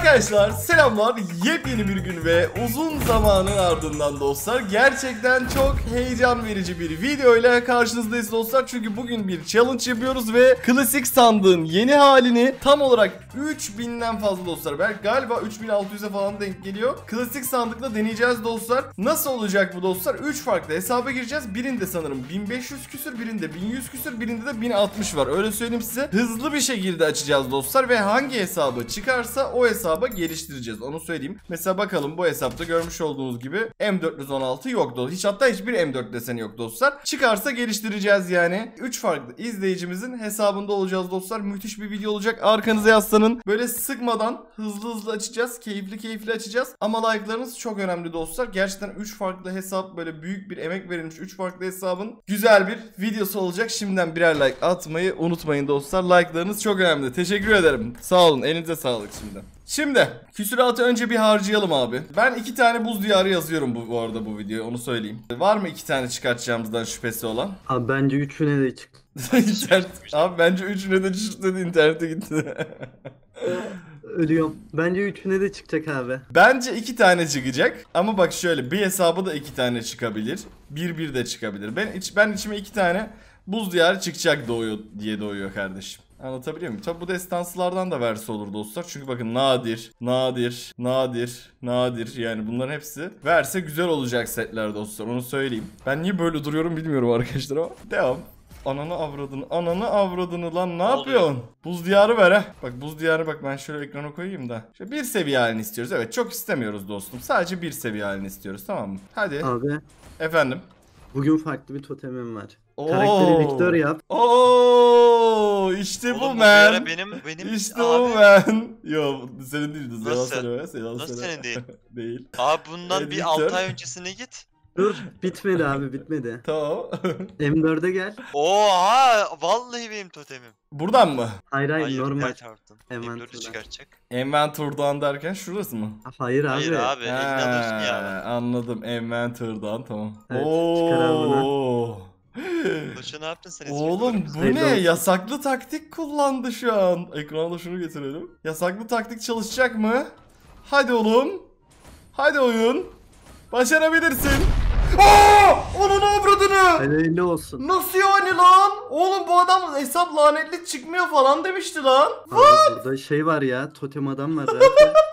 Arkadaşlar selamlar, yepyeni bir gün ve uzun zamanın ardından dostlar gerçekten çok heyecan verici bir video ile karşınızdayız dostlar. Çünkü bugün bir challenge yapıyoruz ve klasik sandığın yeni halini tam olarak 3000'den fazla dostlar, belki galiba 3600'e falan denk geliyor. Klasik sandıkla deneyeceğiz dostlar. Nasıl olacak bu dostlar? 3 farklı hesaba gireceğiz. Birinde sanırım 1500 küsür, birinde 1100 küsür, birinde de 1060 var. Öyle söyleyeyim size. Hızlı bir şekilde açacağız dostlar ve hangi hesabı çıkarsa o hesaba geliştireceğiz. Onu söyleyeyim. Mesela bakalım, bu hesapta görmüş olduğunuz gibi M416 yok dostlar. Hatta hiçbir M4 deseni yok dostlar. Çıkarsa geliştireceğiz yani. 3 farklı izleyicimizin hesabında olacağız dostlar. Müthiş bir video olacak. Arkanıza yaslanın. Böyle sıkmadan hızlı açacağız. Keyifli açacağız. Ama like'larınız çok önemli dostlar. Gerçekten 3 farklı hesap, böyle büyük bir emek verilmiş 3 farklı hesabın güzel bir videosu olacak. Şimdiden birer like atmayı unutmayın dostlar. Like'larınız çok önemli. Teşekkür ederim. Sağ olun. Elinize sağlık şimdiden. Şimdi küsuratı önce bir harcayalım abi. Ben 2 tane buz diyarı yazıyorum bu arada bu videoya, onu söyleyeyim. Var mı 2 tane çıkartacağımızdan şüphesi olan? Abi bence üçüne de çıktı. Abi bence üçüne de çıktı, internete gitti. Ölüyorum. Bence üçüne de çıkacak abi. Bence 2 tane çıkacak. Ama bak şöyle, bir hesaba da 2 tane çıkabilir. Bir de çıkabilir. Ben içime 2 tane buz diyarı çıkacak doğuyor kardeşim. Anlatabiliyor muyum? Tabi bu destansılardan da verse olur dostlar. Çünkü bakın nadir. Yani bunların hepsi verse güzel olacak setler dostlar. Onu söyleyeyim. Ben niye böyle duruyorum bilmiyorum arkadaşlar ama. Devam. Ananı avradını lan, ne yapıyorsun? Buz diyarı ver ha. Bak buz diyarı, bak ben şöyle ekrana koyayım da. Şöyle bir seviye halini istiyoruz. Evet, çok istemiyoruz dostum. Sadece bir seviye halini istiyoruz, tamam mı? Hadi. Abi. Efendim. Bugün farklı bir totemim var. Karakteri Victor yap. Oo, işte Oğlum, bu bu man. benim İşte abi. bu man. Yo, senin değildi. Nasıl? Nasıl senin değil? Değil. Abi bundan bir Victor. 6 ay öncesine git. Dur, bitmedi abi, bitmedi. Tamam. M4'e gel. Oha, vallahi benim totemim. Buradan mı? Hayır, normal. tartın. Hemen M4'ü çıkaracak. Inventory'dan derken şurası mı? Hayır abi. Hayır abi, elini alıyorsun ya. Anladım. Inventory'dan, tamam. Evet, çıkar abi bunu. Koşu, ne yaptın sen? Oğlum bu Hayırlı ne? olsun. Yasaklı taktik kullandı şu an. Ekrana şunu getirelim. Yasaklı taktik çalışacak mı? Hadi oğlum. Hadi oyun. Başarabilirsin. Onun avradını. Hayırlı olsun. Nasıl yani lan? Oğlum bu adam hesap lanetli çıkmıyor falan demişti lan. Abi burada şey var ya, totem adam var zaten.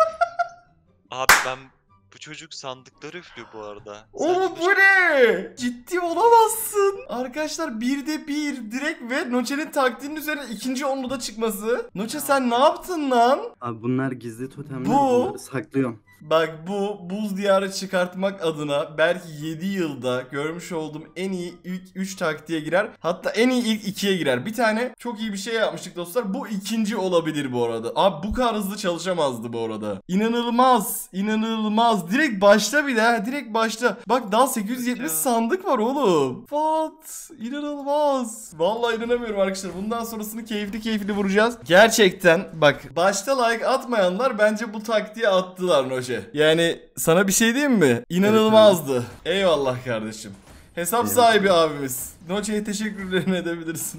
Abi bu çocuk sandıkları üflüyor bu arada. Oğlum bu ne? Ciddi olamazsın. Arkadaşlar 1'de 1 direkt ve Noche'nin taktiğinin üzerine ikinci onlu da çıkması. Noche sen ne yaptın lan? Abi bunlar gizli totemler, Bu- bunları saklıyorum. Bak, bu buz diyarı çıkartmak adına belki 7 yılda görmüş olduğum en iyi ilk 3 taktiğe girer. Hatta en iyi ilk 2'ye girer. Bir tane çok iyi bir şey yapmıştık dostlar. Bu ikinci olabilir bu arada. Abi bu kadar hızlı çalışamazdı bu arada. İnanılmaz. Direkt başta bir de. Direkt başta. Bak daha 870 sandık var oğlum. What? İnanılmaz. Vallahi inanamıyorum arkadaşlar. Bundan sonrasını keyifli vuracağız. Gerçekten bak, başta like atmayanlar bence bu taktiğe attılar Noche. Yani sana bir şey diyeyim mi? İnanılmazdı. Eyvallah kardeşim. Hesap sahibi abimiz. Noche'ye teşekkürlerini edebilirsin.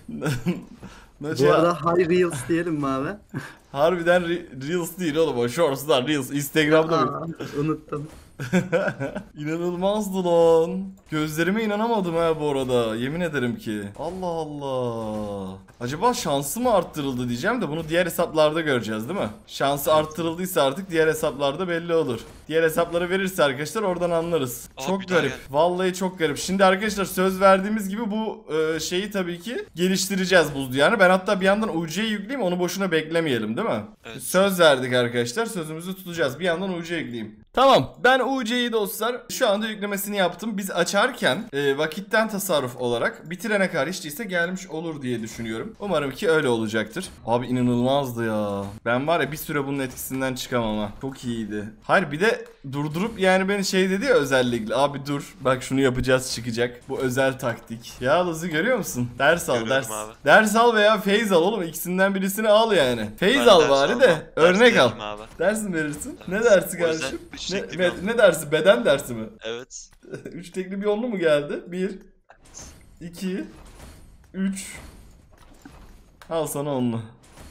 Bu arada High Reels diyelim mi abi? Harbiden Reels değil oğlum, o Shorts'lar Reels. Instagram'da mı? Unuttum. İnanılmazdı lan. Gözlerime inanamadım ha bu arada. Yemin ederim ki. Allah Allah. Acaba şansı mı arttırıldı diyeceğim de bunu diğer hesaplarda göreceğiz değil mi? Şansı arttırıldıysa artık diğer hesaplarda belli olur. Diğer hesapları verirse arkadaşlar oradan anlarız. Abi Çok garip. Vallahi çok garip. Şimdi arkadaşlar söz verdiğimiz gibi bu şeyi tabii ki geliştireceğiz buz diyarını. Ben hatta bir yandan UC'yi yükleyeyim, onu boşuna beklemeyelim değil mi? Evet. Söz verdik arkadaşlar. Sözümüzü tutacağız. Bir yandan UC yükleyeyim. Tamam, ben UC'yi dostlar şu anda yüklemesini yaptım. Biz açarken vakitten tasarruf olarak bitirene kadar hiç değilse gelmiş olur diye düşünüyorum. Umarım ki öyle olacaktır. Abi inanılmazdı ya. Ben var ya bir süre bunun etkisinden çıkamam ha. Çok iyiydi. Hayır, bir de durdurup yani beni şey dedi ya özellikle. Abi dur bak, şunu yapacağız, çıkacak. Bu özel taktik. Ya Lız'ı görüyor musun? Ders al, Görüyorum ders. abi. Ders al veya feyz al oğlum. İkisinden birisini al yani. Feyz Ben al ders bari almam. de Ders örnek al. değilim abi. Ders mi verirsin? Evet. Ne dersi O yüzden kardeşim? üç tekli bir yol. Ne dersi? Beden dersi mi? Evet. 3 tekli bir yollu mu geldi? 1 2 3 Al sana onlu.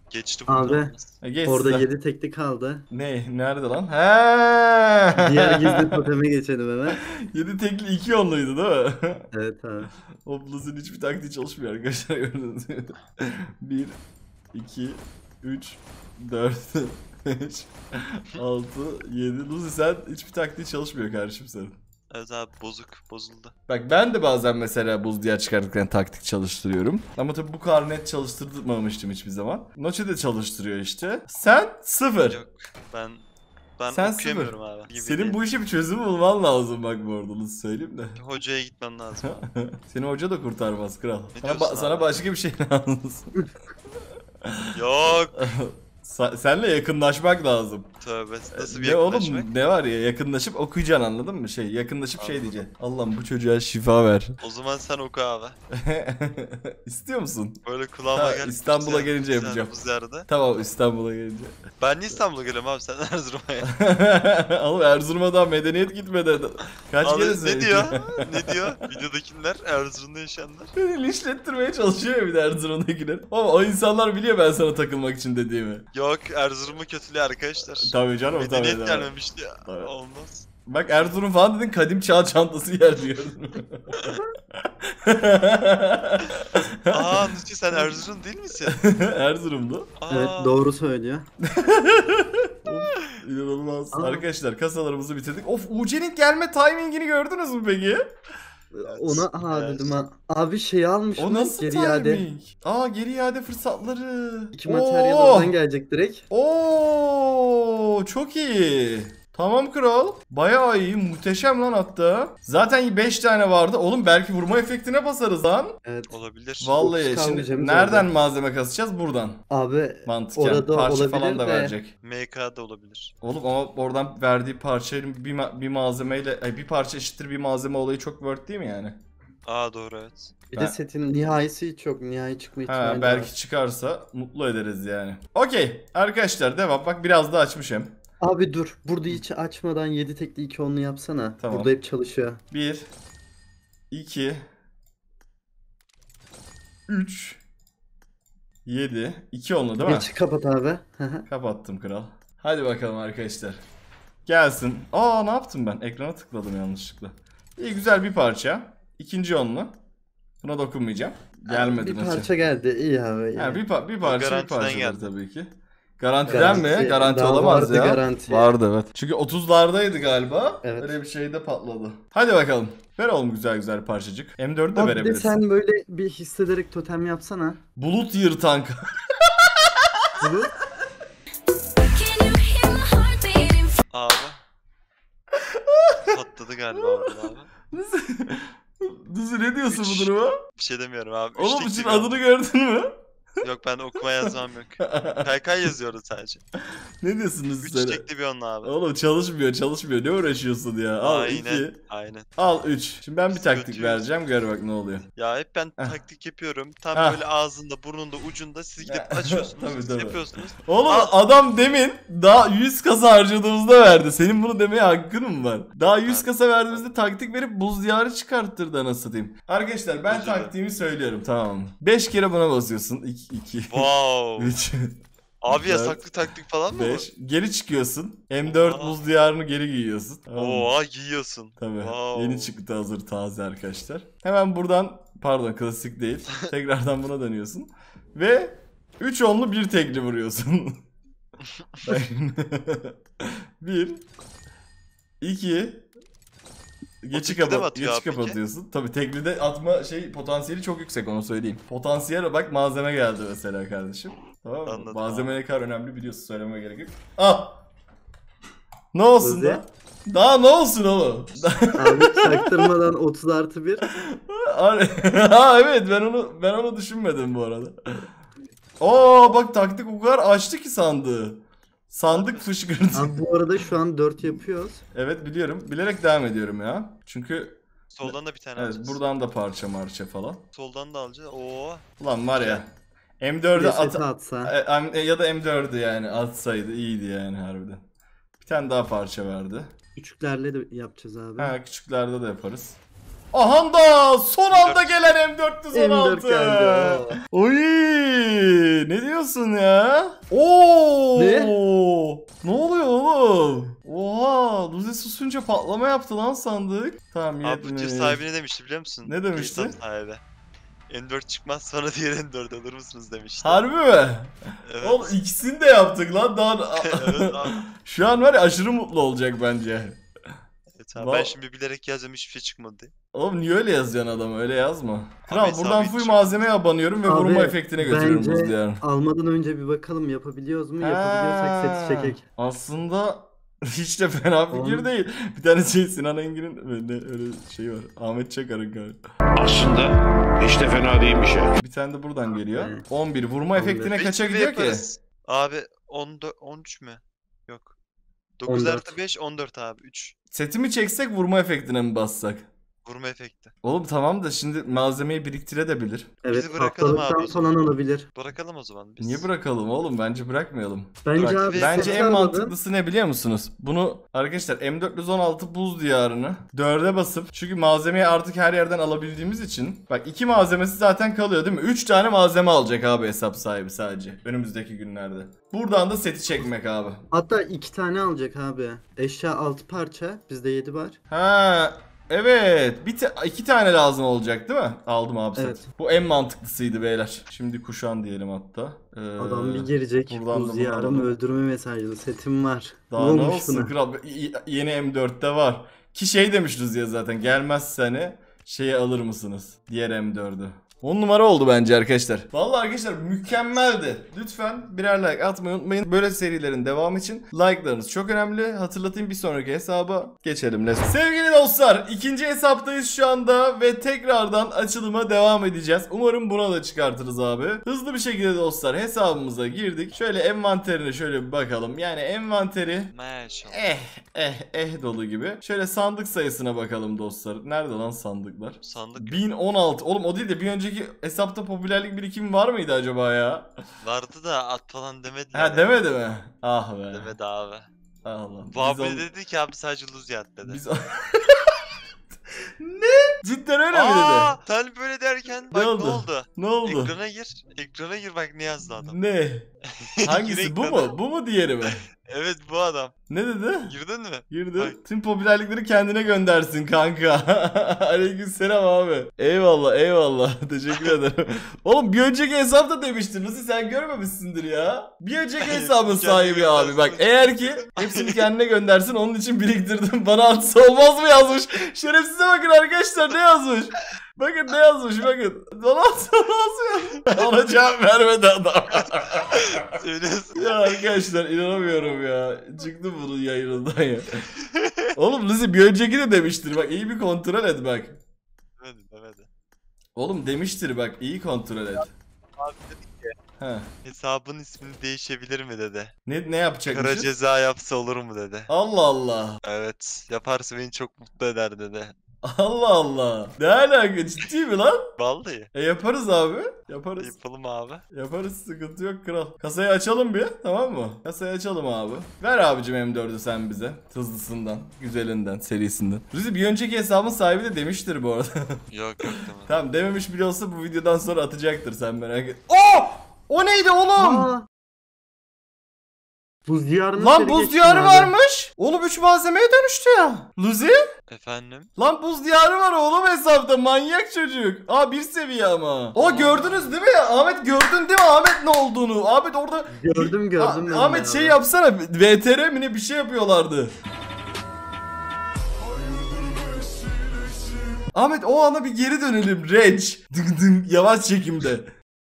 Geçti burada. Abi olmaz. Geç orada sen. 7 tekli kaldı. Ne? Nerede lan? He. Diğer gizli toteme geçelim hemen. 7 tekli 2 onluydu değil mi? Evet abi. Hoplus'un hiçbir taktiği çalışmıyor arkadaşlar, gördüğünüz gibi. 1, 2, 3, 4, 5, 6, 7. Luzi sen hiçbir taktiği çalışmıyor kardeşim senin. Evet abi bozuldu. Bak ben de bazen mesela buz diyar çıkardıklarını taktik çalıştırıyorum. Ama tabii bu kadar net çalıştırmamıştım hiçbir zaman. Noche de çalıştırıyor işte. Sen 0. Yok ben Sen okuyamıyorum abi. Gibi Senin değil. bu işe bir çözüm bulman lazım bak bu arada, Luzi söyleyeyim de. Hocaya gitmem lazım abi. Seni hoca da kurtarmaz kral. Ne Sana, diyorsun sana abi? başka bir şey lazım. Yok. Senle yakınlaşmak lazım. Tövbe. Nasıl bir Ne oğlum, yakınlaşmak? ne var ya, yakınlaşıp okuyacaksın, anladın mı? Yakınlaşıp şey diyeceksin. Allah'ım bu çocuğa şifa ver. O zaman sen oku abi. İstiyor musun? Böyle kulağıma Ha, gel. İstanbul'a gelince yapacağım. Bu yerde. Tamam, İstanbul'a gelince. Ben niye İstanbul'a geliyorum abi, sen Erzurum'a ya. Oğlum Erzurum'a daha medeniyet gitmedi. Kaç Abi, kere ne söyledim. diyor? Ne diyor? Videodakiler, Erzurum'da yaşayanlar. Beni linçlettirmeye çalışıyor ya bir de Erzurum'dakiler. Ama o insanlar biliyor ben sana takılmak için dediğimi. Yok, Erzurum'u kötülüyor arkadaşlar. Tabii canım, tabii. Medeniyet tabii. gelmemişti. Tabii. Olmaz. Bak Erzurum falan dedin, kadim çağ çantası yer gördün mü? Aa Nuçi, sen Erzurum değil misin? Erzurumlu. Aa, Evet doğru söylüyor. İnanılmaz. Aa. Arkadaşlar kasalarımızı bitirdik. Of, UC'nin gelme timingini gördünüz mü peki? Ona aha evet. dedim ha. Abi şey almış O mı? nasıl Geri timing? iade. Aa, geri iade fırsatları. İki materyal oradan gelecek direkt. Oo, çok iyi. Tamam kral. Bayağı iyi. Muhteşem lan hatta. Zaten 5 tane vardı. Oğlum belki vurma efektine basarız lan. Evet. olabilir. Vallahi 30 şimdi kalmayacağımız nereden oldu. malzeme kasacağız? Buradan. Abi Mantıken. orada Parça olabilir falan da de. verecek. MK'da olabilir. Oğlum ama oradan verdiği parçanın bir malzemeyle, bir parça eşittir bir malzeme olayı çok worth değil mi yani? Aa doğru, evet. Bir Ben- de setin nihayesi hiç yok. Nihai çıkma ihtimali Ha, belki var. çıkarsa mutlu ederiz yani. Okey arkadaşlar, devam. Bak biraz da açmışım. Abi dur. Burada hiç açmadan 7 tekli 2 onlu yapsana. Tamam. Burada hep çalışıyor. 1 2 3 7 2 onlu değil mi? Geç kapat abi. Hı hı. Kapattım kral. Hadi bakalım arkadaşlar. Gelsin. Aa, ne yaptım ben? Ekrana tıkladım yanlışlıkla. İyi, güzel bir parça. İkinci onlu. Buna dokunmayacağım. Gelmedi Bir nasıl? parça geldi. İyi abi. iyi. Ha, bir parça bir garantiden parçadır geldi. tabii ki. Garantiden mi? Garanti Daha olamaz vardı ya. garanti. Vardı evet. Çünkü 30'lardaydı galiba. Evet. Öyle bir şey de patladı. Hadi bakalım. Ver oğlum güzel güzel parçacık. M4'ü de Abi bir de verebilirsin. sen böyle bir hissederek totem yapsana. Bulut yırtan. Bunu Abi. Patladı galiba orada abi. Düzü ne diyorsun bu Üç. duruma? Bir şey demiyorum abi. Oğlum Üçlük için gibi adını gördün mü? oldu. Yok, ben okuma yazmam yok. KK yazıyordu sadece. Ne diyorsunuz Üç sen? tekli bir onunla abi. Oğlum çalışmıyor. Ne uğraşıyorsun ya? Al Aynen. 2. Aynen. Al 3. Şimdi ben bir taktik Sıkıntı yok. vereceğim. Gör bak ne oluyor. Ya hep ben Heh. taktik yapıyorum. Tam Heh. böyle ağzında, burnunda, ucunda siz gidip açıyorsunuz, Tabii. yapıyorsunuz. Oğlum Al. adam demin daha 100 kasa harcadığımızda verdi. Senin bunu demeye hakkın mı var? Daha 100 kasa verdiğimizde taktik verip buz diyarı çıkarttırdı anasını satayım. Arkadaşlar ben Özür dilerim. taktiğimi söylüyorum, tamam mı? 5 kere buna basıyorsun. 2 Wow. 3 Abi Dört, yasaklı taktik falan mı 5. Geri çıkıyorsun. M4 Oha. buz diyarını geri giyiyorsun. bu? Tamam mı? Oha, giyiyorsun. Tabii. Wow. Yeni çıktı, hazır taze arkadaşlar. Hemen buradan, pardon klasik değil. Tekrardan buna dönüyorsun. Ve 3 onlu bir tekli vuruyorsun. 1 2 Geçi teklide mi atıyor abi peki? kapatıyorsun. Tabii teklide atma potansiyeli çok yüksek, onu söyleyeyim. Potansiyele bak, malzeme geldi mesela kardeşim. Tamam mı? Anladım Malzeme abi. ne kadar önemli biliyorsun, söylememe gerek yok. Ah! Ne olsun Hızlı. da? Daha ne olsun oğlum? abi çaktırmadan 30+1. Ha evet, ben onu düşünmedim bu arada. Aa bak, taktik o kadar açtı ki sandığı. Sandık fışkırdı. Abi bu arada şu an 4 yapıyoruz. Evet biliyorum. Bilerek devam ediyorum ya. Çünkü Soldan da bir tane evet, alacağız. buradan da parça falan. Soldan da alacağız. Oo. Ulan var ya. M4'ü Reseti atsa. ya da M4'ü yani atsaydı iyiydi yani harbiden. Bir tane daha parça verdi. Küçüklerle de yapacağız abi. Ha, küçüklerde de yaparız. Aha da son anda gelen M416. M4 geldi. Oy, ne diyorsun ya? Oo! Ne? Ne oluyor oğlum? Oha, Luzi susunca patlama yaptı lan sandık. Tamam, Abi bu tır yetmiş. sahibi ne demişti biliyor musun? Ne demişti? GameStop sahibi. N4 çıkmaz sonra diğer N4 alır mısınız demişti. Harbi mi? Evet. Oğlum ikisini de yaptık lan. Daha... Evet abi. Şu an var ya, aşırı mutlu olacak bence. Evet abi. Ben şimdi bilerek yazdım hiçbir şey çıkmadı diye. Oğlum niye öyle yazıyorsun adamı? Öyle yazma. Kral hesabı buradan hiç full yok. malzemeye abanıyorum ve vurma Abi, efektine götürüyorum bence buz diyarını. almadan önce bir bakalım yapabiliyoruz mu? Yapabiliyorsak seti çekek. Aslında hiç de fena fikir Oğlum. değil. Bir tane Sinan Engin'in öyle şey var. Ahmet Çakar'ın galiba. Aslında hiç de fena değilmiş ya. Bir tane de buradan geliyor. Evet. 11. Vurma 11. efektine Beş kaça gibi gidiyor ki? yaparız. Abi 14, 13 mü? Yok. 9 14. artı 5 14 abi 3. Seti mi çeksek, vurma efektine mi bassak? Vurma efekti. Oğlum tamam da şimdi malzemeyi biriktirebilir. Evet, bırakalım haftalıktan abi. falan alabilir. Bırakalım o zaman biz. Niye bırakalım oğlum? Bence bırakmayalım. Bence Bırak. abi Bence seti en almadan- mantıklısı ne biliyor musunuz? Bunu arkadaşlar M416 buz diyarını 4'e basıp, çünkü malzemeyi artık her yerden alabildiğimiz için, bak 2 malzemesi zaten kalıyor değil mi? 3 tane malzeme alacak abi hesap sahibi sadece önümüzdeki günlerde. Buradan da seti çekmek abi. Hatta 2 tane alacak abi. Eşya 6 parça. Bizde 7 var. Ha evet, 2 tane lazım olacak değil mi? Aldım abi set. Evet. Bu en mantıklısıydı beyler. Şimdi kuşan diyelim hatta. Adam bir gelecek. buradan da Buz bunu yarım alalım. öldürme mesajlı setim var. Daha ne olmuş olsun buna? kral, yeni M4'te var. Ki şey demişiz ya zaten, gelmezse hani şeyi alır mısınız? Diğer M4'ü. 10 numara oldu bence arkadaşlar. Vallahi arkadaşlar mükemmeldi. Lütfen birer like atmayı unutmayın. Böyle serilerin devamı için like'larınız çok önemli. Hatırlatayım, bir sonraki hesaba geçelim. Sevgili dostlar, ikinci hesaptayız şu anda ve tekrardan açılıma devam edeceğiz. Umarım buna da çıkartırız abi. Hızlı bir şekilde dostlar hesabımıza girdik. Şöyle envanterine şöyle bir bakalım. Yani envanteri Maşallah. dolu gibi. Şöyle sandık sayısına bakalım dostlar. Nerede lan sandıklar? Sandık yok. 1016. Oğlum o değil de bir önceki hesapta popülerlik birikimi var mıydı acaba ya? Vardı da at falan demediler. Ha, ya. demedi mi? Ah be. Demedi abi. Allah. Bu abi dedi ki abi sadece luz yat dedi. Biz ne? Cidden öyle mi dedi? Aa, sen böyle derken bak oldu? ne oldu? Ne oldu? Ekrana gir. Ekrana gir bak ne yazdı adam. Ne? Hangisi? Bu ekrana. mu? Bu mu diğeri mi? Evet bu adam. Ne dedi? Girdin mi? Girdi. Bak. Tüm popülerlikleri kendine göndersin kanka. Aleykümselam abi. Eyvallah eyvallah. Teşekkür ederim. Oğlum bir önceki hesapta demiştin. Nasıl sen görmemişsindir ya. Bir önceki hesabın Kendi sahibi abi. Bak göndersin. eğer ki hepsini kendine göndersin, onun için biriktirdim. Bana atsa olmaz mı yazmış. Şerefsize bakın arkadaşlar, ne yazmış. Bakın ne yazmış bakın. Bana atsa olmaz mı? Ona cevap vermedi adam. Söylüyorsun. Ya arkadaşlar inanamıyorum ya. Çıktı bunun yayınından ya. Oğlum Luzi bir önceki de demiştir. Bak iyi bir kontrol et bak. Demedi. Oğlum demiştir bak, iyi kontrol et. Abi dedi ki He. hesabın ismini değişebilir mi dedi. Ne Kara yapacakmışız? ceza yapsa olur mu dedi. Allah Allah. Evet yaparsa beni çok mutlu eder dedi. Allah Allah. Ne alaka, ciddi mi lan? Vallahi. Yaparız abi. Yaparız. Yapalım abi. Yaparız, sıkıntı yok kral. Kasayı açalım bir, tamam mı? Kasayı açalım abi. Ver abicim M4'ü sen bize. Hızlısından, güzelinden, serisinden. Luzi bir önceki hesabın sahibi de demiştir bu arada. Yok demedi. Tamam, dememiş bile olsa bu videodan sonra atacaktır, sen merak et. Oh! O neydi oğlum? Aa! Buz diyarına Lan seri buz geçtim diyarı abi. varmış. Oğlum 3 malzemeye dönüştü ya. Luzi? Efendim? Lan buz diyarı var oğlum hesapta, manyak çocuk. Aa, bir seviye ama. Aa, gördünüz değil mi ya? Ahmet gördün değil mi Ahmet ne olduğunu? Ahmet orada... Gördüm ben Ahmet de şey abi. yapsana, VTR mi ne bir şey yapıyorlardı. Ahmet o ana bir geri dönelim. Reg. Dın dın, yavaş çekimde.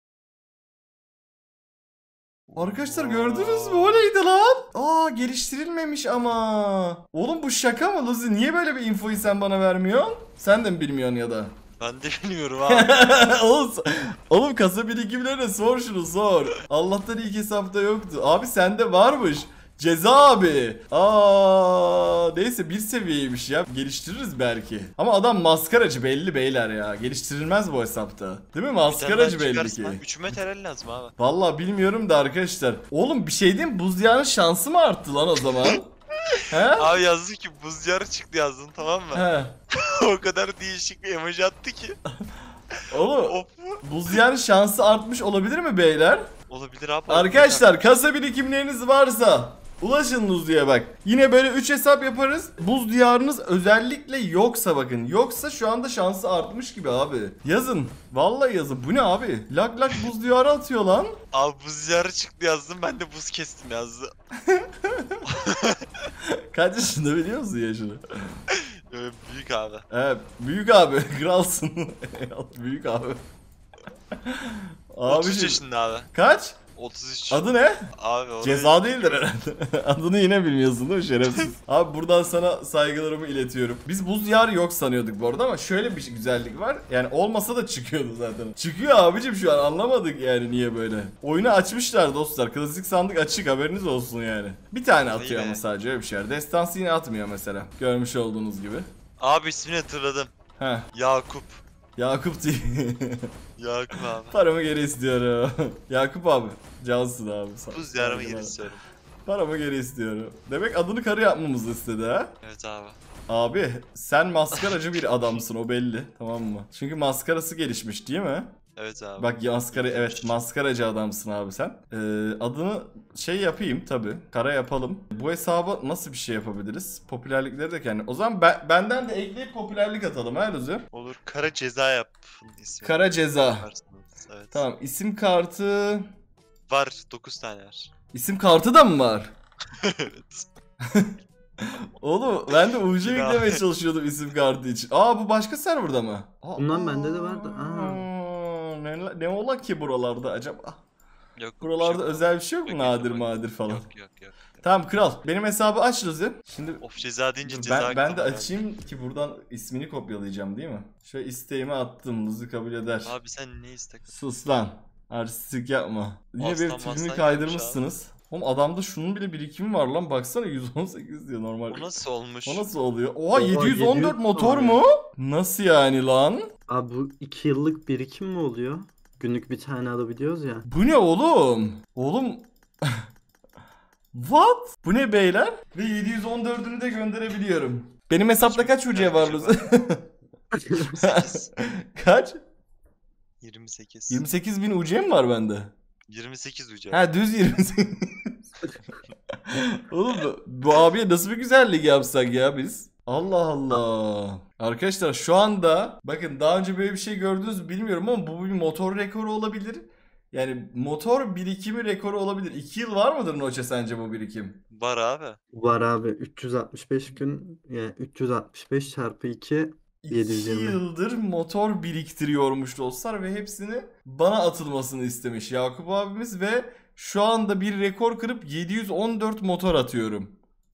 Arkadaşlar gördünüz mü? O neydi lan? Aa, geliştirilmemiş ama. Oğlum bu şaka mı Luzi? Niye böyle bir infoyu sen bana vermiyorsun? Sen de mi bilmiyorsun ya da? Ben de bilmiyorum abi. oğlum kasa birikimlerine sor, şunu sor. Allah'tan ilk hesapta yoktu. Abi sende varmış. Ceza abi. Neyse bir seviyeymiş ya. Geliştiririz belki. Ama adam maskaracı belli beyler ya. Geliştirilmez bu hesapta. Değil mi? Maskaracı belli ki. 3 metal lazım abi. Vallahi bilmiyorum da arkadaşlar. Oğlum bir şey diyeyim mi? Buz diyarının şansı mı arttı lan o zaman? He? Abi yazdı ki buz diyarı çıktı yazdın, tamam mı? He. O kadar değişik bir emoji attı ki. Oğlum Of. buz diyarı şansı artmış olabilir mi beyler? Olabilir abi. Arkadaşlar kasa birikimleriniz varsa ulaşın Luzi'ye bak. Yine böyle 3 hesap yaparız. Buz diyarınız özellikle yoksa bakın. Yoksa şu anda şansı artmış gibi abi. Yazın. Vallahi yazın. Bu ne abi? Lak lak buz diyarı atıyor lan. Abi buz diyarı çıktı yazdım, ben de buz kestim yazdı. Kaç yaşında biliyor musun yaşını? Büyük abi. Evet. Büyük abi. Kralsın. Büyük abi. 33 Abi yaşında abi. kaç? 33. Adı ne? Abi oraya... Ceza değildir herhalde. Adını yine bilmiyorsun değil mi şerefsiz? Abi buradan sana saygılarımı iletiyorum. Biz buz diyarı yok sanıyorduk bu arada ama şöyle bir güzellik var. Yani olmasa da çıkıyordu zaten. Çıkıyor abicim şu an, anlamadık yani niye böyle. Oyunu açmışlar dostlar. Klasik sandık açık, haberiniz olsun yani. Bir tane atıyor Vay be. ama sadece öyle bir şey var. Destansı yine atmıyor mesela. Görmüş olduğunuz gibi. Abi ismini hatırladım. Heh. Yakup. Yakup diye. Yakup abi. Paramı geri istiyorum. Yakup abi. Cansın abi. Buz diyarımı geri istiyorum. Paramı geri istiyorum. Demek adını karı yapmamızı istedi ha? Evet abi. Abi sen maskaracı bir adamsın, o belli, tamam mı? Çünkü maskarası gelişmiş değil mi? Evet abi. Bak maskara, evet maskaracı adamsın abi sen. Adını şey yapayım tabi, kara yapalım. Bu hesaba nasıl bir şey yapabiliriz? Popülerlikleri de kendi. O zaman benden de ekleyip popülerlik atalım ha Rüzgar. Olur. Kara ceza yap ismi. Kara ceza. Yaparsınız, evet. Tamam, isim kartı. Var 9 tane var. İsim kartı da mı var? Evet. Oğlum ben de UC Ya. yüklemeye çalışıyordum isim kartı için. Aa, bu başka serverda mı? Bundan bende de vardı. Ne ola ki buralarda acaba? Yok. Buralarda bir şey yok. özel bir şey yok mu? Yok, Nadir yok. madir falan. Yok. Tamam kral. Benim hesabı aç Luzi. Şimdi Of, ceza deyince dur, ceza ben de aklıma geldi. açayım ki buradan ismini kopyalayacağım değil mi? Şöyle isteğimi attım. Luzi kabul eder. Abi sen ne istek? Sus lan. Artistik yapma. Yine Aslan benim tipimi maslan kaydırmışsınız. Oğlum adamda şunun bile birikimi var lan. Baksana 118 diyor normal. O nasıl olmuş? O nasıl oluyor? Oha, Oha, 714 700 motor abi. mu? Nasıl yani lan? Abi bu 2 yıllık birikim mi oluyor? Günlük bir tane alabiliyoruz ya. Bu ne oğlum? Oğlum what? Bu ne beyler? Ve 714'ünü de gönderebiliyorum. Benim hesapta kaç UC var Luzi? 28. Kaç? 28. 28.000 UC mi var bende? 28 ucu. Ha, düz 28. Oğlum bu abiye nasıl bir güzellik yapsak ya biz? Allah Allah. Arkadaşlar şu anda bakın, daha önce böyle bir şey gördünüz mü bilmiyorum ama bu bir motor rekoru olabilir. Yani motor birikimi rekoru olabilir. 2 yıl var mıdır Noche sence bu birikim? Var abi. Var abi 365 gün yani 365 çarpı 2 2 720. yıldır motor biriktiriyormuş dostlar ve hepsini bana atılmasını istemiş Yakup abimiz ve şu anda bir rekor kırıp 714 motor atıyorum.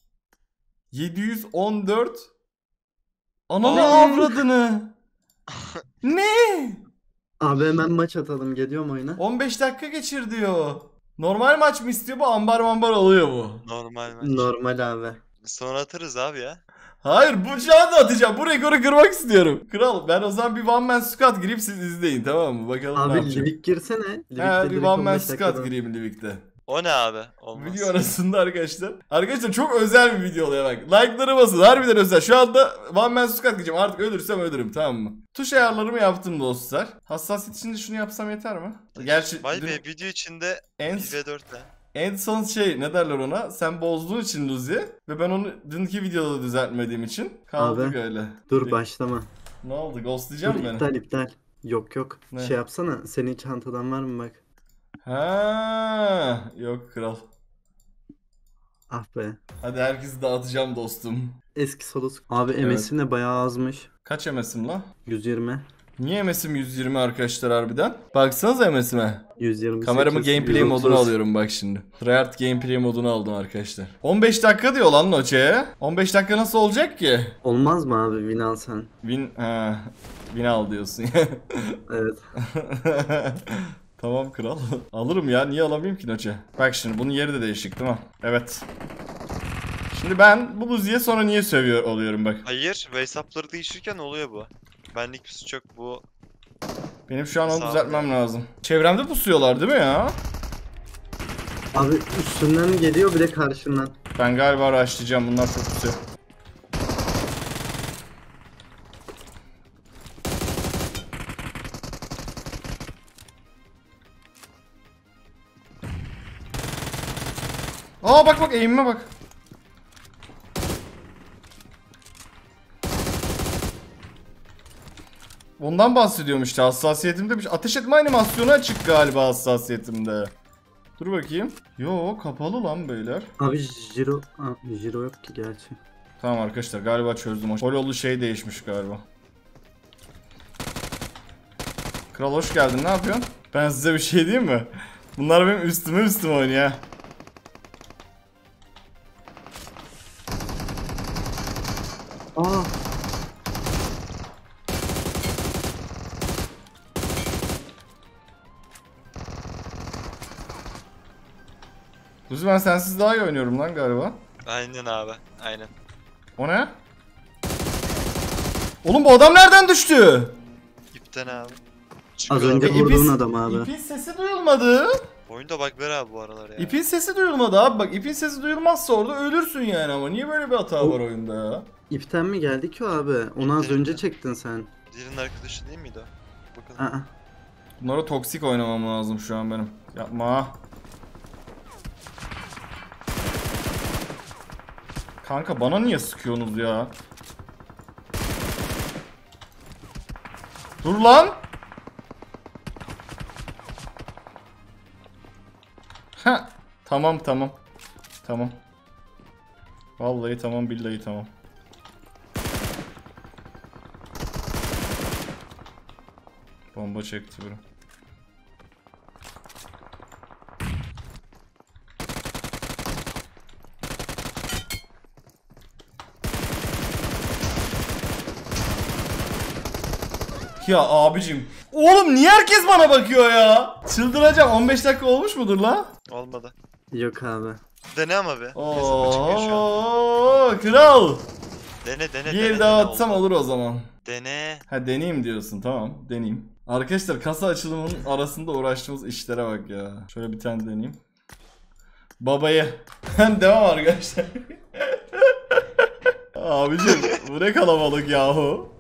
714. Ananı Ay. avradını. Ne? Abi hemen maç atalım, geliyorum oyuna. 15 dakika geçir diyor. Normal maç mı istiyor bu? Ambar mambar oluyor bu. Normal maç. Normal abi. Sonra atarız abi ya. Hayır, bu şu anda atacağım. Bu rekoru kırmak istiyorum. Kral, ben o zaman bir one man squad gireyim, siz izleyin, tamam mı? Bakalım ne Abi yapacağım. Livik girsene. He, Livik'te bir direkt one man 15 squad dakikada. gireyim Livik'te. O ne abi? Olmaz. Video arasında arkadaşlar. Arkadaşlar çok özel bir video oluyor bak. Like'ları basın. Harbiden özel. Şu anda one man squad gireceğim. Artık ölürsem ölürüm, tamam mı? Tuş ayarlarımı yaptım dostlar. Hassasiyet için de şunu yapsam yeter mi? Gerçi Vay dün be, video içinde en, 1v4'le. en son şey ne derler ona? Sen bozduğun için Luzi. Ve ben onu dünkü videoda düzeltmediğim için kaldık Abi, öyle. Dur başlama. Ne oldu? Dur Ghostlayacak mı beni? iptal. Yok. Ne? Şey yapsana, senin çantadan var mı bak. Ha, yok kral. Ah be. Hadi herkesi dağıtacağım dostum. Eski Solus. Abi Evet. MS'im de bayağı azmış. Kaç MS'im la? 120. Niye MS'im 120 arkadaşlar harbiden? Baksanıza MS'ime. 128. Kameramı gameplay 130. moduna alıyorum bak şimdi. Tryhard gameplay modunu aldım arkadaşlar. 15 dakika diyor lan Noche'ye. 15 dakika nasıl olacak ki? Olmaz mı abi win alsan? Win al diyorsun ya. Evet. Tamam kral. Alırım ya, niye alamayayım ki Noche? Bak şimdi bunun yeri de değişik değil mi? Evet. Şimdi ben bu Luzi'ye sonra niye sövüyor oluyorum bak. Hayır, ve hesapları değişirken oluyor bu. Benlik bir suç yok bu. Benim şu an onu Sağ ol. düzeltmem lazım. Çevremde pusuyorlar değil mi ya? Abi üstünden geliyor bir de karşından. Ben galiba rushlayacağım. Bunlar çok güzel. Aa bak bak eğimime bak. Ondan bahsediyormuş işte, hassasiyetimde bir şey. Ateş etme animasyonu açık galiba hassasiyetimde. Dur bakayım. Yo kapalı lan beyler. Abi Jiro... Jiro yok ki gerçi. Tamam arkadaşlar galiba çözdüm. O yolu şey değişmiş galiba. Kral hoş geldin, ne yapıyorsun? Ben size bir şey diyeyim mi? Bunlar benim üstüme oynuyor. Aa. Kuzi ben sensiz daha iyi oynuyorum lan galiba. Aynen abi. Aynen. O ne? Oğlum bu adam nereden düştü? İpten abi. Az Çıkıyor önce abi. vurduğun adam abi. İpin sesi duyulmadı. Oyunda bug'lar abi bu aralar ya. İpin sesi duyulmadı abi, bak ipin sesi duyulmazsa orada ölürsün yani, ama niye böyle bir hata var oyunda ya? İpten mi geldi ki o abi? Onu az önce çektin sen. Diğerinin arkadaşı değil miydi o? Bakın. Aa. Bunlara toksik oynamam lazım şu an benim. Yapma. Kanka bana niye sıkıyorsunuz ya? Dur lan. Ha, tamam. Tamam. Vallahi tamam, billahi tamam. Bomba çekti biri. Ya abicim. Oğlum niye herkes bana bakıyor ya? Çıldıracağım. 15 dakika olmuş mudur la? Olmadı. Yok abi. Dene ama be. Hesabı çıkıyor şu an. Oo, kral. Dene. Bir daha atsam olur o zaman. Dene. Ha deneyeyim diyorsun, tamam deneyeyim. Arkadaşlar kasa açılımının arasında uğraştığımız işlere bak ya. Şöyle bir tane deneyeyim. Babayı. Devam arkadaşlar. Abicim bu ne kalabalık yahu.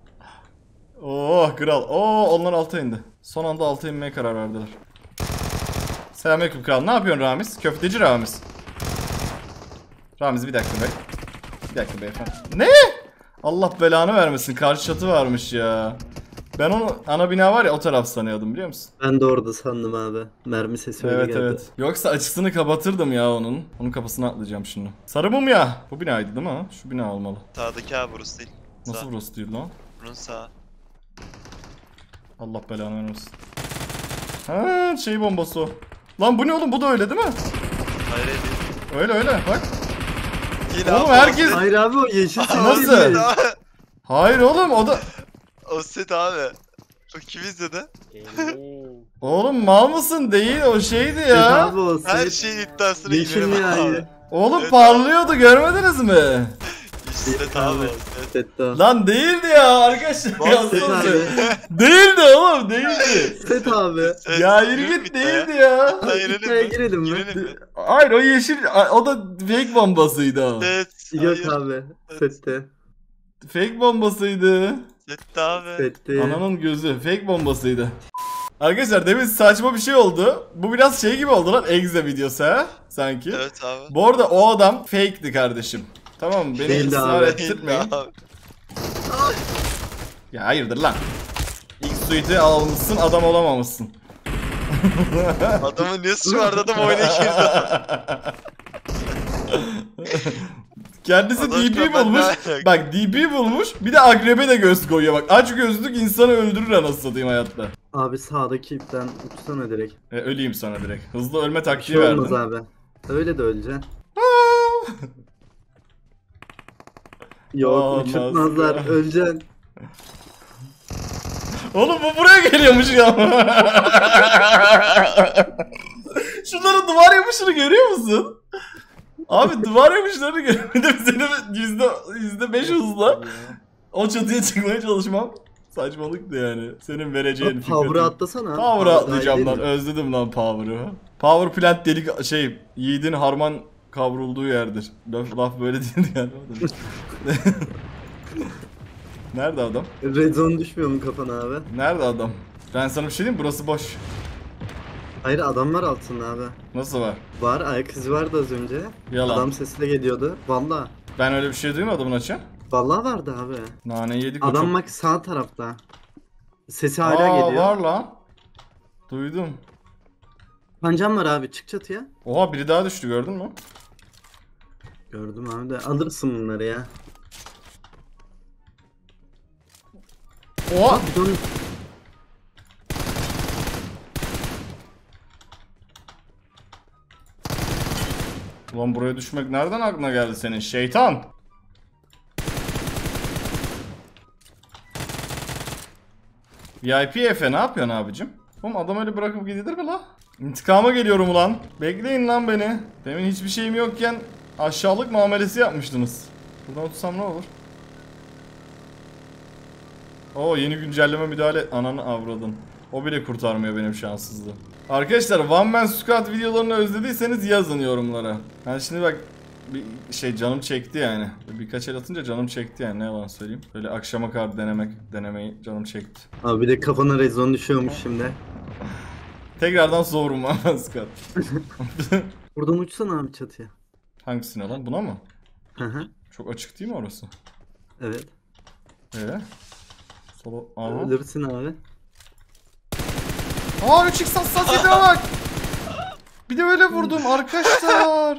Oh kral. Oo onlar alta indi. Son anda alta inmeye karar verdiler. Selamünaleyküm kral. Ne yapıyorsun Ramiz? Köfteci Ramiz. Ramiz bir dakika be. Bir dakika beyefendi. Ne? Allah belanı vermesin. Karşı çatı varmış ya. Ben onu ana bina var ya o taraf sanıyordum, biliyor musun? Ben de orada sandım abi. Mermi sesi öyle geldi. Evet. Yoksa açısını kapatırdım ya onun. Onun kapısına atlayacağım şimdi. Sarı mum ya. Bu binaydı değil mi? Şu bina olmalı. Sağdaki abi burası değil. Nasıl Sağ. burası değil lan? Bunun sağ. Allah belanı vermesin. Ha şey bombası o. Lan bu ne oğlum, bu da öyle değil mi? Hayır değil. Öyle bak. Yine Oğlum abi, herkes- o set- Hayır abi o yeşil sesi Nasıl? değil mi? Abi, Hayır oğlum o da... o set abi. O kim izledi? Oğlum mal mısın? Değil o şeydi Evet ya. abi o Her set. şeyin iddiasına Yeşil girelim mi abi. yani? Oğlum Evet parlıyordu, görmediniz mi? İşte abi. Sette o. Lan değildi ya arkadaşlar. Bak, Yazsana. Set abi. Değildi oğlum, değildi. Set abi. Ya yürü git, değildi ya. İddiaya girelim mi? Girelim mi? Hayır o yeşil, o da fake bombasıydı o. Evet. Yok hayır. abi. Sette. Fake bombasıydı. Sette abi. Sette. Ananın gözü fake bombasıydı. Arkadaşlar demin saçma bir şey oldu. Bu biraz şey gibi oldu lan, Exe videosu ha sanki. Evet abi. Bu arada o adam fake'ti kardeşim. Tamam mı? Beni Değildi ısrar abi. ettirmeyin. Abi. Ya hayırdır lan. İlk suite'i almışsın, adam olamamışsın. Adamın ne suçu vardı, adam oyuna girdi. Kendisi Adam DP şu an ben bulmuş. ne alaka? Bak DP bulmuş. Bir de akrebe de göz koyuyor bak. Aç gözlük insanı öldürür anasını satayım hayatta. Abi sağdaki ipten uçsana direkt. Öleyim sana direkt. Hızlı ölme Bir taktiği şey olmaz verdin. abi. Öyle de öleceksin. Yok Olmaz uçurtmazlar ya. öleceksin. Oğlum bu buraya geliyormuş ya. Şunların duvar yapışını görüyor musun? Abi duvar yapışlarını görüyor. Bir de senin %5 hızla o çatıya çıkmaya çalışmam saçmalıktı yani. Senin vereceğin Power'ı fikretin. atlasana. Power'ı Power atlayacağım daha lan. iyi değil mi? Özledim lan Power'ı. Power plant delik şey yiğidin harman kavrulduğu yerdir. Laf böyle değildi yani. Nerede adam? Red zone düşmüyor mu kafana abi? Nerede adam? Ben sana bir şey diyeyim, burası boş. Hayır, adam var altında abi. Nasıl var? Var, ayak izi vardı az önce. Yalan. Adam sesi de geliyordu. Valla. Ben öyle bir şey duymadım açın. Valla vardı abi. Nane yedik o Adam çok. bak sağ tarafta. Sesi hala geliyor. Var lan. Duydum. Pancam var abi, çık çatıya. Oha, biri daha düştü, gördün mü? Gördüm abi de alırsın bunları ya. Oha. Bidon... Ulan buraya düşmek nereden aklına geldi senin şeytan? VIP Efe ne yapıyorsun abicim? Oğlum adam öyle bırakıp gidilir mi la? İntikama geliyorum ulan. Bekleyin lan beni. Demin hiçbir şeyim yokken aşağılık muamelesi yapmıştınız. Buradan tutsam ne olur? Oo, yeni güncelleme müdahale. Ananı avradın. O bile kurtarmıyor benim şanssızlığım. Arkadaşlar One Man Squad videolarını özlediyseniz yazın yorumlara. Ben şimdi bak bir şey canım çekti yani. Birkaç el atınca canım çekti yani, ne yalan söyleyeyim. Böyle akşama kadar denemeyi canım çekti. Abi bir de kafana red zone düşüyormuş şimdi. Tekrardan zorum One Man Squad. Buradan uçsana abi çatıya. Hangisine lan? Buna mı? Hı hı. Çok açık değil mi orası? Evet. Solo. Aha. Ölürsün abi. Aa 3x hassasiyete bak. Bir de öyle vurdum arkadaşlar.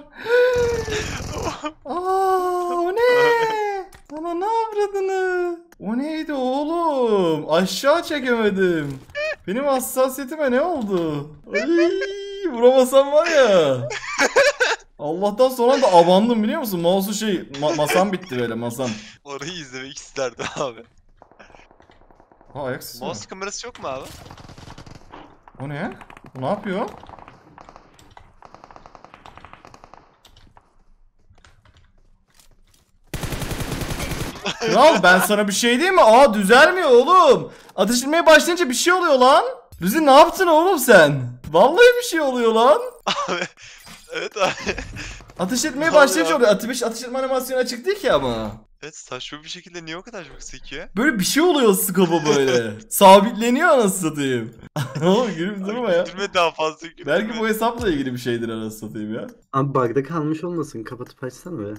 Aa o ne? Ana ne avradını? O neydi oğlum? Aşağı çekemedim. Benim hassasiyetime ne oldu? Ay, vuramasam var ya. Allah'tan son anda abandım biliyor musun? Mouse'u masam bitti böyle masam. Orayı izlemek isterdim abi. Ha ayaksız mı? Mouse kamerası yok mu abi? O ne? O ne yapıyor? Kral ben sana bir şey diyeyim mi? Aa düzelmiyor oğlum. Ateş etmeye başlayınca bir şey oluyor lan. Rüzi ne yaptın oğlum sen? Vallahi bir şey oluyor lan. Abi. Evet abi. Ateş etmeye Vallahi başlayınca oluyor. Ateş etme animasyonu açık değil ki ama. Evet, saçma bir şekilde niye o kadar çok sekiyor? Böyle bir şey oluyor skopa böyle. Sabitleniyor anasını satayım. Oğlum gülüp durma ya. Güldürme daha fazla güldürme. Belki bu hesapla ilgili bir şeydir anasını satayım ya. Abi bug'da kalmış olmasın, kapatıp açsana be.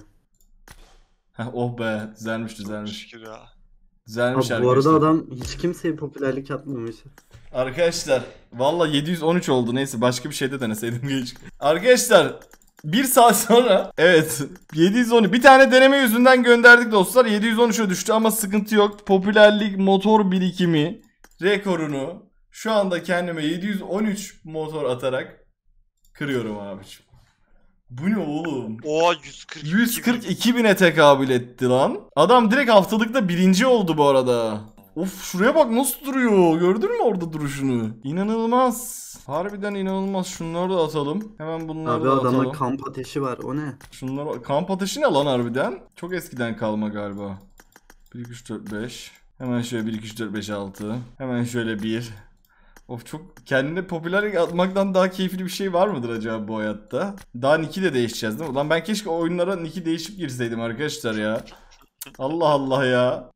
Heh, oh be düzelmiş Çok düzelmiş. şükür ya. Düzelmiş Abi bu arada arkadaşlar. adam hiç kimseye popülerlik yapmamış. Arkadaşlar valla 713 oldu, neyse başka bir şeyde deneseydim geç. Arkadaşlar 1 saat sonra evet 710 bir tane deneme yüzünden gönderdik dostlar, 713'e düştü ama sıkıntı yok. Popülerlik motor birikimi rekorunu şu anda kendime 713 motor atarak kırıyorum abiciğim. Bu ne oğlum? Oha 142 bin. 142 bine tekabül etti lan. Adam direkt haftalıkta birinci oldu bu arada. Of şuraya bak nasıl duruyor. Gördün mü orada duruşunu? İnanılmaz. Harbiden inanılmaz. Şunları da atalım. Hemen bunları Abi da adamda atalım. kamp ateşi var, o ne? Şunları kamp ateşi ne lan harbiden? Çok eskiden kalma galiba. 1 2 3 4 5. Hemen şöyle 1 2 3 4 5 6. Hemen şöyle 1. Of çok kendine popülerlik atmaktan daha keyifli bir şey var mıdır acaba bu hayatta? Daha nick'i de değişeceğiz değil mi? Ulan ben keşke oyunlara nick'i değişip girseydim arkadaşlar ya. Allah Allah ya.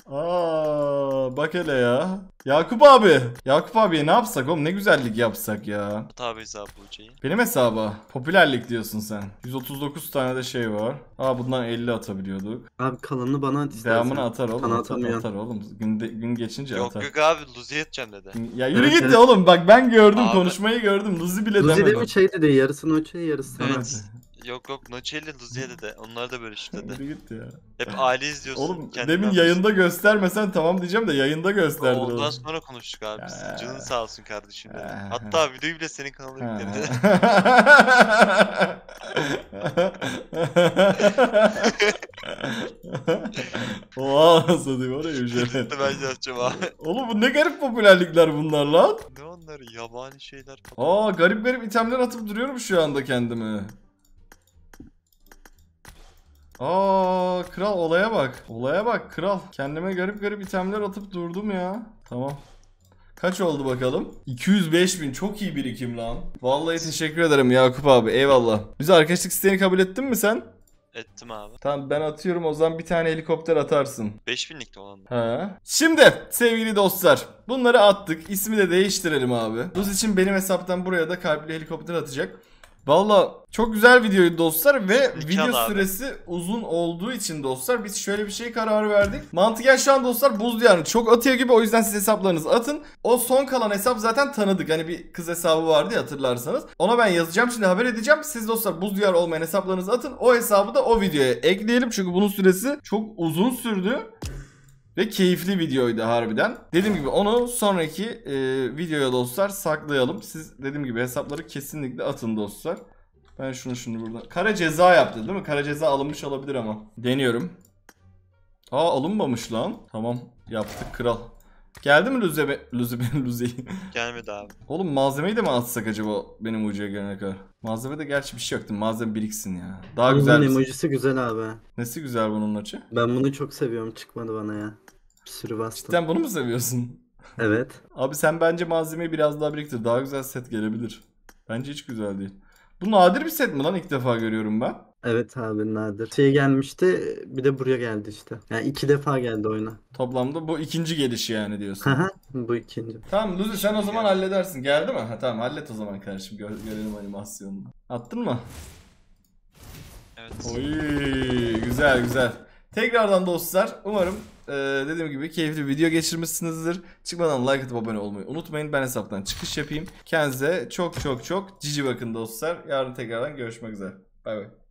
Aa bak hele ya. Yakup abi. Yakup abiye ne yapsak oğlum? Ne güzellik yapsak ya. Tabi hesabı Uçay'ı. Benim hesaba. Popülerlik diyorsun sen. 139 tane de şey var. Aa bundan 50 atabiliyorduk. Abi kalanını bana at istersen. Devamını atar oğlum. Bana Atar, atamıyor. atar oğlum. Gün geçince Yok atar. yok abi Luzi'ye edeceğim dedi. Ya yürü Evet, git evet. de oğlum. Bak ben gördüm. Abi. Konuşmayı gördüm. Luzi bile Luzi demedi. de mi şey dedi, yarısını o şey yarısı sana. Evet. Yok yok Noche ile Luzi'ye dedi. Onlar da böyle işte dedi. Yürü git ya. Hep aile izliyorsun. Oğlum kendinden demin alıyorsun. yayında göstermesen tamam diyeceğim de yayında gösterdin Ondan oğlum. sonra konuştuk abi. Biz. Ya. Canın sağ olsun kardeşim dedi. Ya. Hatta videoyu bile senin kanalına yükledi. Oha nasıl diyeyim oraya bir şey. Ben yazacağım abi. Oğlum bu ne garip popülerlikler bunlar lan. Ne onları yabani şeyler falan. Aa garip garip itemler atıp duruyorum şu anda kendime. Aa kral olaya bak. Olaya bak kral. Kendime garip garip itemler atıp durdum ya. Tamam. Kaç oldu bakalım? 205.000 çok iyi birikim lan. Vallahi teşekkür ederim Yakup abi, eyvallah. Bize arkadaşlık isteğini kabul ettin mi sen? Ettim abi. Tamam ben atıyorum, o zaman bir tane helikopter atarsın. 5000'likte olan. Ha. Şimdi sevgili dostlar, bunları attık. İsmi de değiştirelim abi. Buz için benim hesaptan buraya da kalpli helikopter atacak. Valla çok güzel videoydu dostlar ve video abi. süresi uzun olduğu için dostlar biz şöyle bir şey kararı verdik. Mantıken şu an dostlar Buz Diyarı'nı çok atıyor gibi, o yüzden siz hesaplarınızı atın. O son kalan hesap zaten tanıdık. Hani bir kız hesabı vardı ya, hatırlarsanız. Ona ben yazacağım şimdi, haber edeceğim. Siz dostlar Buz Diyarı olmayan hesaplarınızı atın. O hesabı da o videoya ekleyelim çünkü bunun süresi çok uzun sürdü. Ve keyifli videoydu harbiden. Dediğim gibi onu sonraki videoya dostlar saklayalım. Siz dediğim gibi hesapları kesinlikle atın dostlar. Ben şunu buradan. Kara ceza yaptı değil mi? Kara ceza alınmış olabilir ama. Deniyorum. Aa alınmamış lan. Tamam yaptık kral. Geldi mi Luze'yi? Gelmedi abi. Oğlum malzemeyi de mi atsak acaba benim ucuya gelene kadar? Malzemede gerçi bir şey yoktu. Malzeme biriksin ya. Daha Bunun güzel. emojisi güzel abi. Nesi güzel bunun açı? Ben bunu çok seviyorum, çıkmadı bana ya. Bir sürü bastım. Sen bunu mu seviyorsun? Evet. Abi sen bence malzemeyi biraz daha biriktir. Daha güzel set gelebilir. Bence hiç güzel değil. Bu nadir bir set mi lan? İlk defa görüyorum ben. Evet abi, nadir. Şey gelmişti, bir de buraya geldi işte. Yani 2 defa geldi oyuna. Toplamda bu ikinci gelişi yani diyorsun. Haha, bu ikinci. Tamam Luzi sen o zaman halledersin. Geldi mi? Ha tamam hallet o zaman kardeşim. Görelim animasyonunu. Attın mı? Evet. Oy güzel güzel. Tekrardan dostlar umarım dediğim gibi keyifli bir video geçirmişsinizdir. Çıkmadan like atıp abone olmayı unutmayın. Ben hesaptan çıkış yapayım. Kendinize çok cici bakın dostlar. Yarın tekrardan görüşmek üzere. Bay bay.